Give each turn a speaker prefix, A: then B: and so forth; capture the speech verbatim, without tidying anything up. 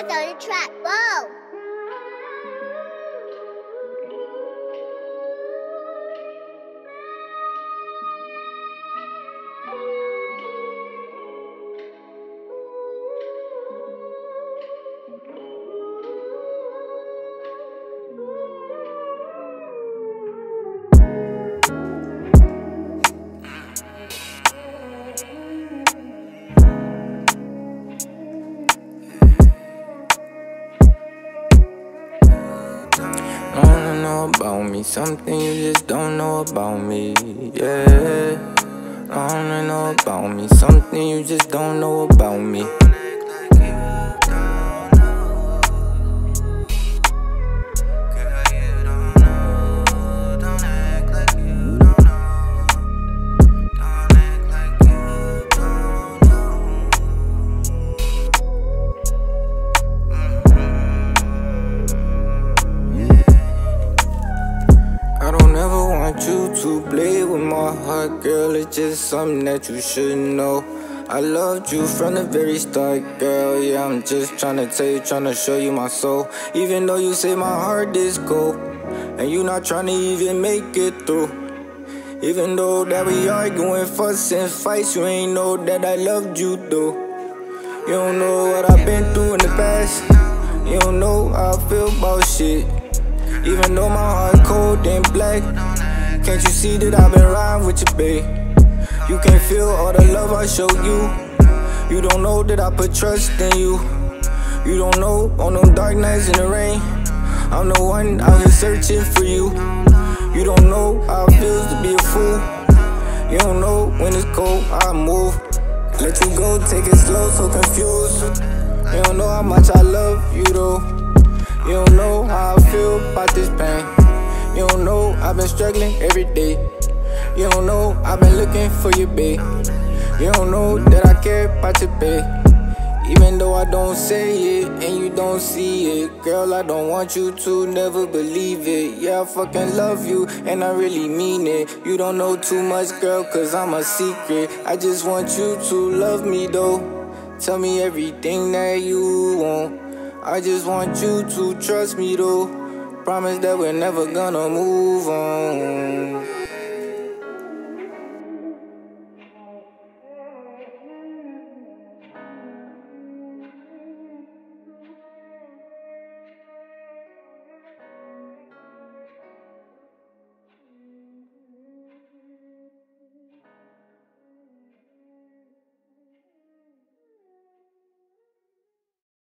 A: That's on the track. Whoa.
B: About me, something you just don't know about me, yeah. I wanna know about me, something you just don't know about me. You to play with my heart, girl, it's just something that you should know. I loved you from the very start, girl, yeah, I'm just tryna tell you, tryna show you my soul. Even though you say my heart is cold, and you not tryna even make it through. Even though that we arguing, fussing, fights, you ain't know that I loved you though. You don't know what I've been through in the past, you don't know how I feel about shit. Even though my heart cold and black, can't you see that I've been riding with you, babe? You can't feel all the love I show you. You don't know that I put trust in you. You don't know on them dark nights in the rain, I'm the one out here searching for you. You don't know how it feels to be a fool. You don't know when it's cold, I move. Let you go, take it slow, so confused. You don't know how much I love you though. You don't know how I feel about this pain. You don't know I've been struggling every day. You don't know I've been looking for you, babe. You don't know that I care about you, babe. Even though I don't say it and you don't see it, girl, I don't want you to never believe it. Yeah, I fucking love you and I really mean it. You don't know too much, girl, cause I'm a secret. I just want you to love me though. Tell me everything that you want. I just want you to trust me though. Promise that we're never gonna move on.